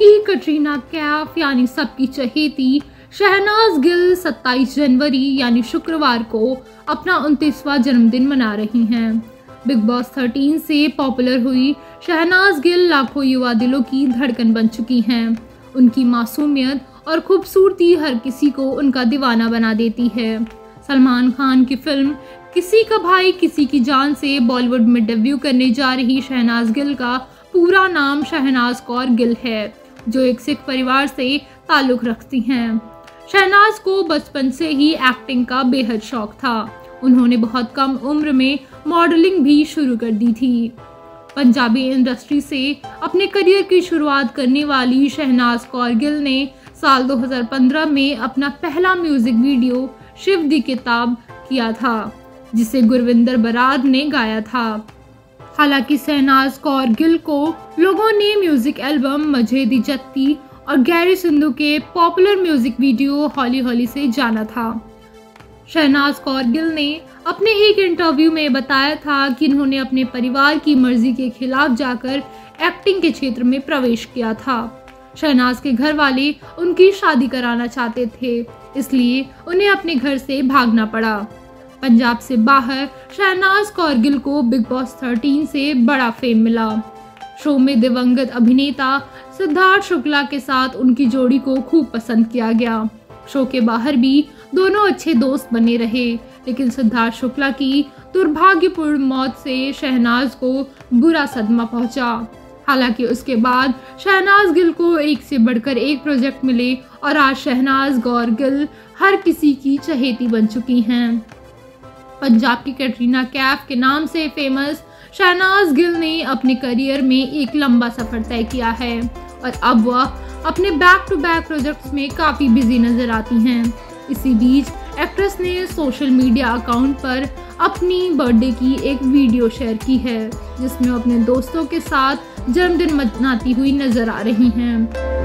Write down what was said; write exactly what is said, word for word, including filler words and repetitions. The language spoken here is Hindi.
ही कटरीना कैफ यानी सबकी चहेती शहनाज गिल सत्ताईस जनवरी यानी शुक्रवार को अपना उनतीसवां जन्मदिन मना रही हैं। बिग बॉस तेरह से पॉपुलर हुई शहनाज गिल लाखों युवा दिलों की धड़कन बन चुकी हैं। उनकी मासूमियत और खूबसूरती हर किसी को उनका दीवाना बना देती है। सलमान खान की फिल्म किसी का भाई किसी की जान से बॉलीवुड में डेब्यू करने जा रही शहनाज गिल का पूरा नाम शहनाज कौर गिल है, जो एक सिख परिवार से ताल्लुक़ रखती हैं। शहनाज को बचपन से ही एक्टिंग का बेहद शौक था। उन्होंने बहुत कम उम्र में मॉडलिंग भी शुरू कर दी थी। पंजाबी इंडस्ट्री से अपने करियर की शुरुआत करने वाली शहनाज कौर गिल ने साल दो हज़ार पंद्रह में अपना पहला म्यूजिक वीडियो शिव दी किताब किया था, जिसे गुरविंदर बराद ने गाया था। हालांकि शहनाज कौर गिल को लोगों ने म्यूजिक एल्बम मुझे दी जत्ती और गैरी सिंधु के पॉपुलर म्यूजिक वीडियो हौली हौली से जाना था। शहनाज कौर गिल ने अपने एक इंटरव्यू में बताया था कि उन्होंने अपने परिवार की मर्जी के खिलाफ जाकर एक्टिंग के क्षेत्र में प्रवेश किया था। शहनाज के घर वाले उनकी शादी कराना चाहते थे, इसलिए उन्हें अपने घर से भागना पड़ा। पंजाब से बाहर शहनाज कौर गिल को बिग बॉस तेरह से बड़ा फेम मिला। शो में दिवंगत अभिनेता सिद्धार्थ शुक्ला के साथ उनकी जोड़ी को खूब पसंद किया गया। शो के बाहर भी दोनों अच्छे दोस्त बने रहे, लेकिन सिद्धार्थ शुक्ला की दुर्भाग्यपूर्ण मौत से शहनाज को बुरा सदमा पहुंचा। हालांकि उसके बाद शहनाज गिल को एक से बढ़कर एक प्रोजेक्ट मिले और आज शहनाज कौर गिल हर किसी की चहेती बन चुकी हैं। पंजाब की कटरीना कैफ के नाम से फेमस शहनाज गिल ने अपने करियर में एक लंबा सफर तय किया है और अब वह अपने बैक टू बैक प्रोजेक्ट्स में काफ़ी बिजी नजर आती हैं। इसी बीच एक्ट्रेस ने सोशल मीडिया अकाउंट पर अपनी बर्थडे की एक वीडियो शेयर की है, जिसमें वो अपने दोस्तों के साथ जन्मदिन मनाती हुई नजर आ रही हैं।